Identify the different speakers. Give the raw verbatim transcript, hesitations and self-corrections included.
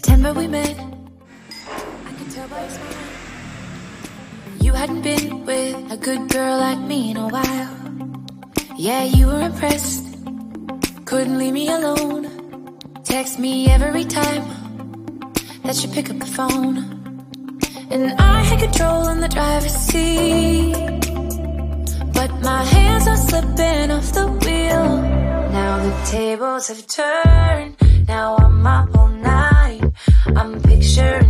Speaker 1: September we met. I could tell by your smile you hadn't been with a good girl like me in a while. Yeah, you were impressed, couldn't leave me alone. Text me every time that you pick up the phone. And I had control in the driver's seat, but my hands are slipping off the wheel. Now the tables have turned, now I'm up all night. I'm picturing